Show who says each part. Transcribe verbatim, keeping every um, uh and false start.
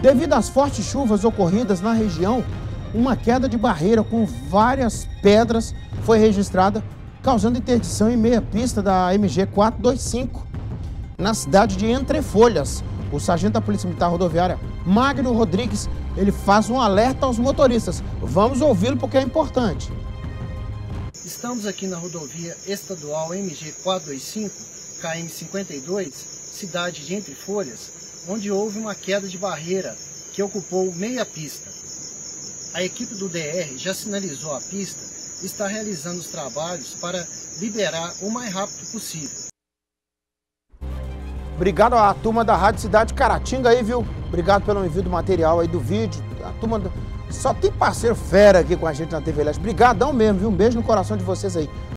Speaker 1: Devido às fortes chuvas ocorridas na região, uma queda de barreira com várias pedras foi registrada, causando interdição em meia pista da M G quatrocentos e vinte e cinco, na cidade de Entrefolhas. O sargento da Polícia Militar Rodoviária, Magno Rodrigues, ele faz um alerta aos motoristas. Vamos ouvi-lo porque é importante.
Speaker 2: Estamos aqui na rodovia estadual M G quatrocentos e vinte e cinco, K M cinquenta e dois, cidade de Entrefolhas, onde houve uma queda de barreira que ocupou meia pista. A equipe do D R já sinalizou a pista e está realizando os trabalhos para liberar o mais rápido possível.
Speaker 1: Obrigado à turma da Rádio Cidade Caratinga aí, viu? Obrigado pelo envio do material aí do vídeo. A turma do... Só tem parceiro fera aqui com a gente na T V Leste. Obrigadão mesmo, viu? Um beijo no coração de vocês aí.